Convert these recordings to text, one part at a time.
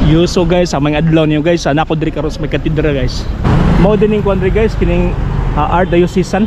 Yuso guys, sa mga adlaw niyo guys, anak ko diri karon sa may katedral guys. Mao din ning kuan guys, kining art diocesan.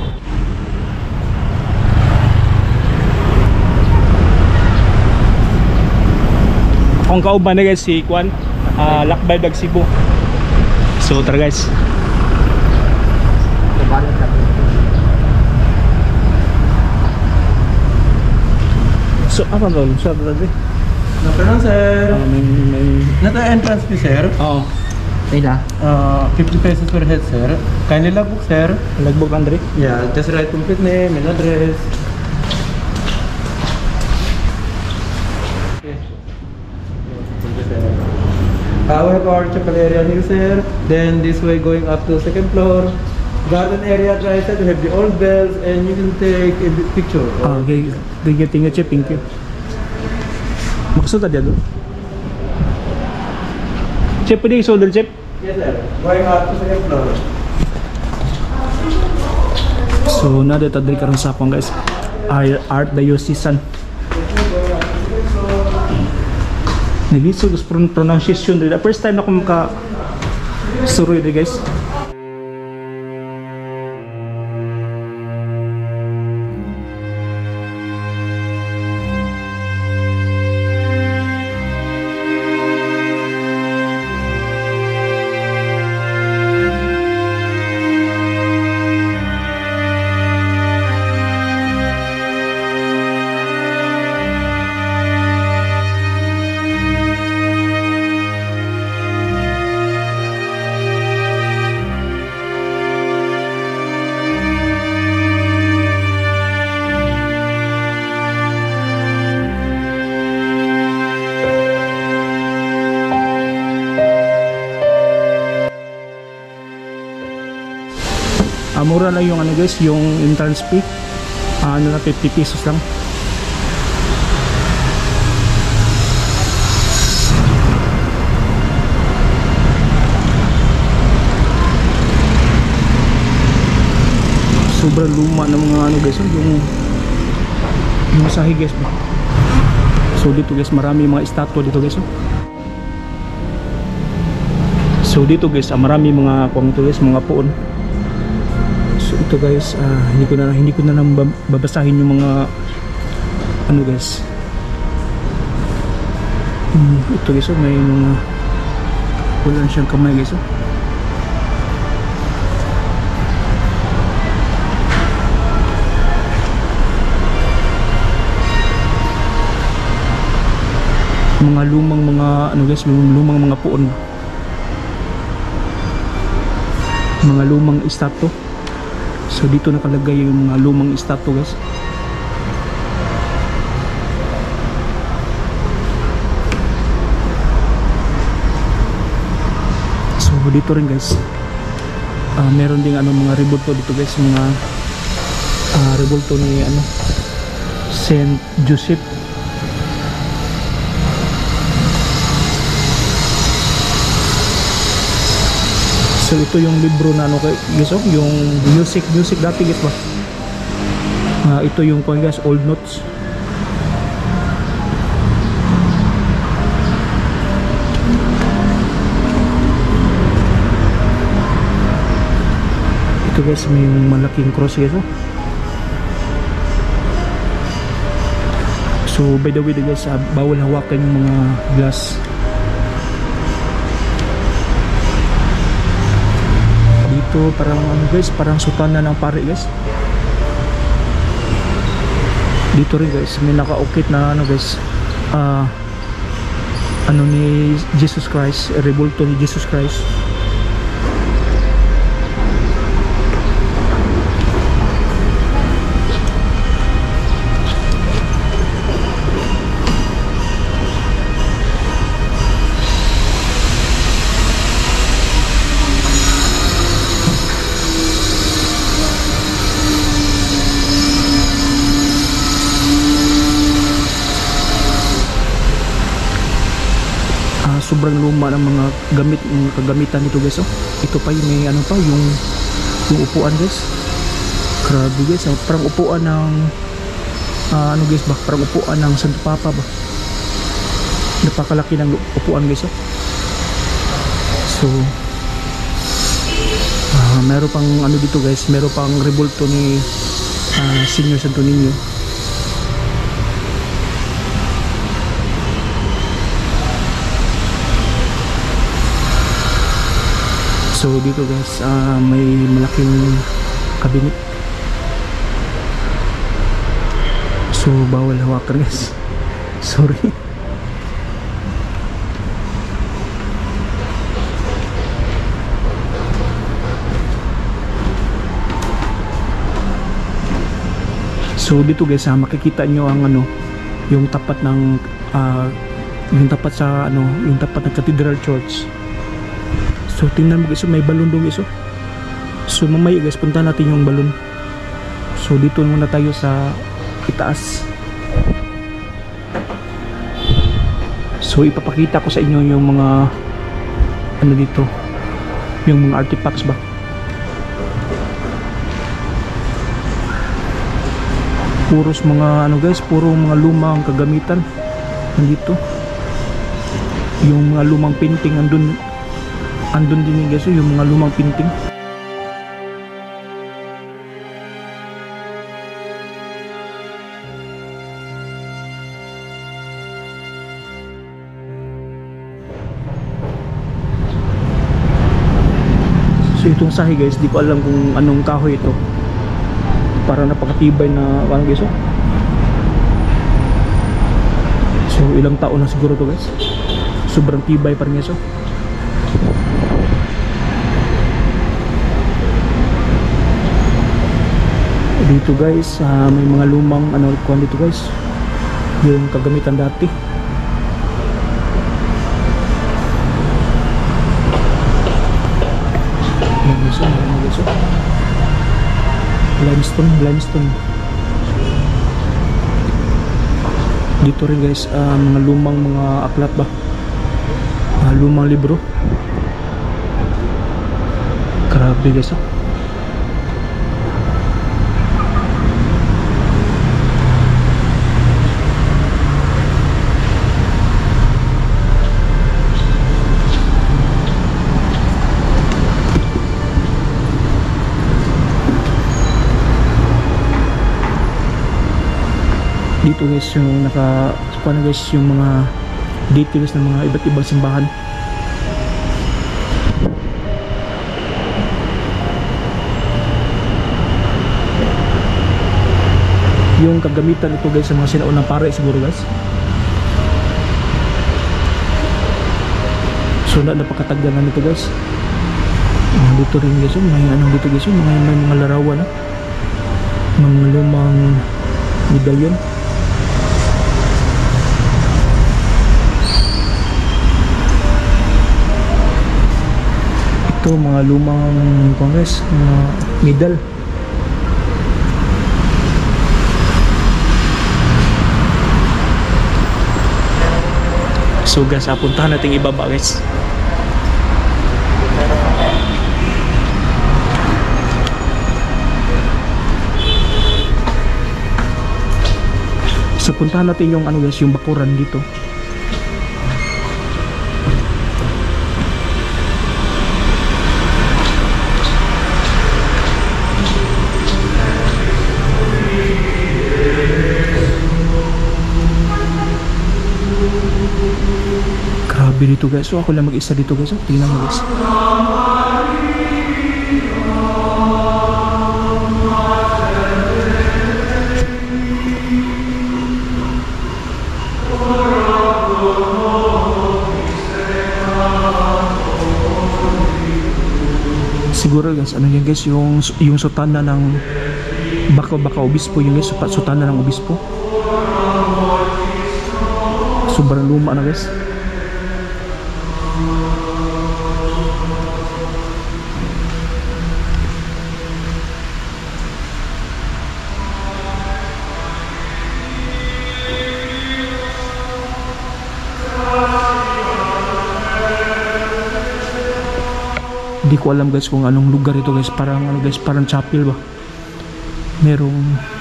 Akong kauban na guys si kuan Lakbay Dag Cebu. So tara guys. So apa ron? So tadi. Nakaroon sir. May Nata entrance fee sir. Oo. Ila? 50 pesos per head sir. Kindly logbook sir. Lagbog Andre. Yeah, just write complete name and address. We have our chapel area here sir. Then this way going up to second floor. Garden area at right side, we have the old bells and you can take a picture. Okay. Tingin chip, thank you. Maksud tadi doon. Chip pwede i-solder chip? Yes sir. Going up to second floor. So na dito diri karon sa akong guys. Art diocesan. Naglisod sa pronunciation diri. First time na ko maka suroy diri guys. Mura lang yung ano guys, yung entrance fee. Ano na 50 pesos lang. Sobrang luma ng mga ano guys, yung sahi guys. So dito guys, marami mga estatwa dito guys. So dito guys, marami mga kuwang ito guys, mga puon. So ito guys, hindi ko na nang babasahin yung mga ano guys. Ito guys, may mga wala siyang kamay guys. Mga lumang mga ano guys, lumang mga puon. Mga lumang estatwa. So dito nakalagay yung mga lumang estatwa guys. So dito rin guys, meron ding ano mga rebulto dito guys, mga rebulto ni ano Saint Joseph. So ito yung libro na ano guys, yung music dati guys ba. Ito yung guys, old notes. Ito guys, may malaking cross guys. So by the way guys, bawal hawakan yung mga glass. Ito parang ano guys, parang sutana ng pare guys. Dito rin guys, may nakaukit na ano guys, ano ni Jesus Christ, rebulto ni Jesus Christ. Sobrang luma ng mga kagamitan nito guys. Ito pa yung may ano pa, yung upuan guys. Grabe guys, parang upuan ng ano guys ba, parang upuan ng Santo Papa ba. napakalaki ng upuan guys. So meron pang ano dito guys, meron pang rebulto ni Senior Santo Niño. So dito guys, may malaking cabinet. So bawal hawakan guys. Sorry. So dito guys, makikita nyo ang ano, yung tapat ng yung tapat sa ano, yung tapat ng Cathedral Church. So tingnan mo guys, may balon doon guys. So mamaya guys, punta natin yung balon. So dito muna tayo sa itaas. So ipapakita ko sa inyo yung mga ano dito, yung mga artifacts ba. Puros mga ano guys, puro mga lumang kagamitan nandito. Yung mga lumang painting andun din guys, yung mga lumang painting. So itong sahi guys, di ko alam kung anong kahoy ito. Para napakatibay na ano guys. So ilang taon na siguro to guys. Sobrang tibay pa rin guys. Dito guys, may mga lumang ano kuan dito guys. Yung kagamitan dati. Ayan guys, limestone. Dito rin guys, mga lumang mga aklat ba, lumang libro. Grabe guys. Dito guys yung naka guys yung mga details ng mga iba't ibang simbahan. Yung kagamitan ito guys sa mga sinaunang pare siguro guys. So napakatagdanan nito guys. Dito rin guys, may anong dito guys, may mga larawan, mga lumang medalyon. Ito mga lumang kongres, mga medal. So guys, puntahan natin ibaba guys. So puntahan natin yung ano guys, yung bakuran dito. Grabe dito guys. So ako lang mag-isa dito guys. Tingnan mo guys. Siguro guys, ano yan guys, yung sutana ng baka obispo yung guys, sutana ng obispo. Sobrang luma na guys. Hindi ko alam guys kung anong lugar ito guys. Parang ano guys, parang chapel ba.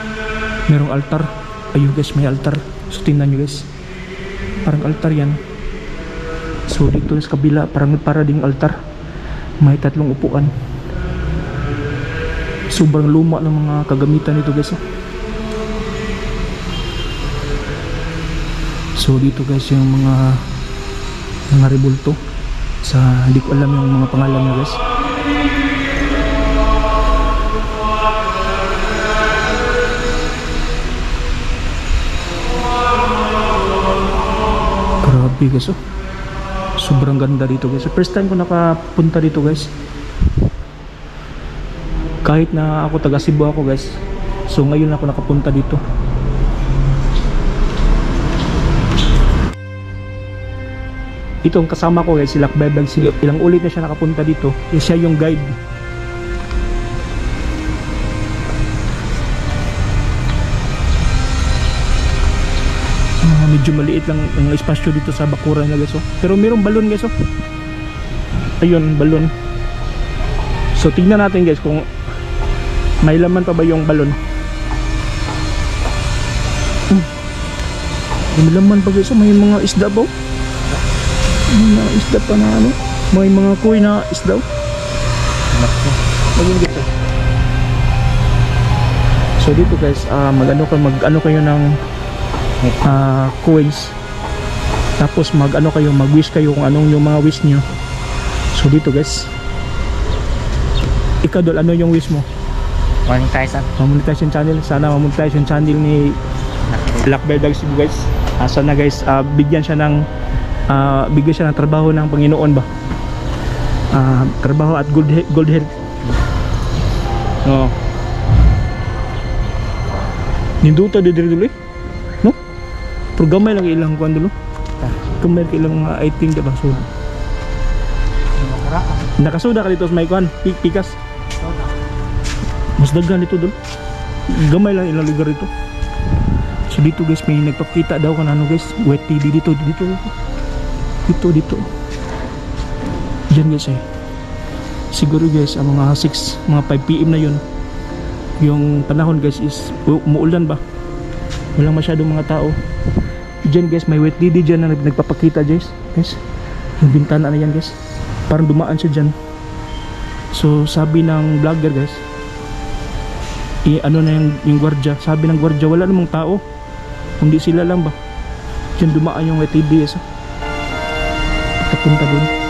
Merong altar. Ayun guys, may altar. So tingnan nyo guys, parang altar yan. So dito sa kabila parang para ding altar, may 3 upuan. Sobrang luma ng mga kagamitan nito guys. So dito guys yung mga rebulto sa, hindi ko alam yung mga pangalan niya guys. Grabe guys, oh. Sobrang ganda dito guys. First time ko nakapunta dito guys. Kahit na ako taga Cebu ako guys. So ngayon ako nakapunta dito. Itong kasama ko guys, si Lakbay Vlog, ilang ulit na siya nakapunta dito. Siya yung guide. Medyo maliit lang ang espasyo dito sa bakuran na guys, oh. Pero mayroong balon guys, oh. Ayun, balon. So tingnan natin guys kung may laman pa ba yung balon. May laman pa guys, oh. May mga isda ba, oh? May mga isda pa na ano. May mga kuy na isda, oh. Ayun guys, oh. So dito guys, mag-ano kayo ng coins, tapos mag-wish kayo kung anong yung mga wish nyo. So dito guys, ikaw Dol, ano yung wish mo? Monetize yung channel. Sana monetize yung channel ni Lakbay Vlog Cebu guys. Sana guys, bigyan siya ng trabaho ng Panginoon ba, trabaho at good health. Ninduta dito dulu no? Pero gamay lang ilang kuan dulu. Gamay ilang mga item diba? So nakasuda ka dito sa may kuan, pikas. Mas daghan dito dulu. Gamay lang ilang lugar dito. So dito guys, may nagpakita daw kan ano guys, wet TV dito. Diyan guys siguro guys ang mga 5 PM na yun. Yung panahon guys is umuulan ba, walang masyadong mga tao. Diyan guys may wet lady dyan na nagpapakita guys. Yung bintana na yan guys, parang dumaan siya dyan. So sabi ng vlogger guys, ano na yung gwardiya, sabi ng gwardiya wala namang tao, kundi sila lang ba. Diyan dumaan yung wet lady guys, papunta dun.